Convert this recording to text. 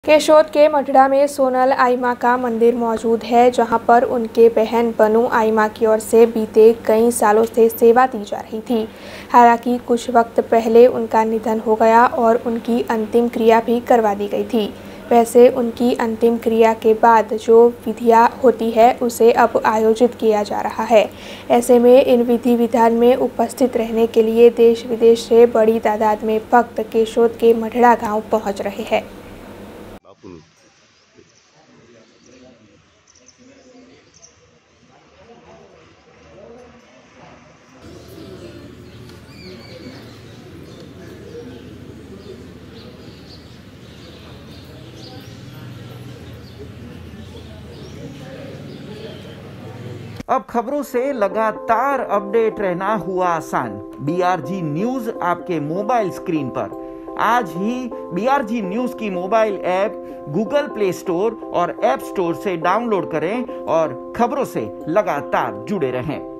केशोद के मठड़ा में सोनल आइमा का मंदिर मौजूद है, जहां पर उनके बहन बनू आइमा की ओर से बीते कई सालों से सेवा दी जा रही थी। हालांकि कुछ वक्त पहले उनका निधन हो गया और उनकी अंतिम क्रिया भी करवा दी गई थी। वैसे उनकी अंतिम क्रिया के बाद जो विधियां होती है उसे अब आयोजित किया जा रहा है। ऐसे में इन विधि विधान में उपस्थित रहने के लिए देश विदेश से बड़ी तादाद में भक्त केशोद के मठड़ा गाँव पहुँच रहे हैं। अब खबरों से लगातार अपडेट रहना हुआ आसान। BRG न्यूज आपके मोबाइल स्क्रीन पर। आज ही BRG न्यूज की mobile app Google Play Store और ऐप स्टोर से डाउनलोड करें और खबरों से लगातार जुड़े रहें।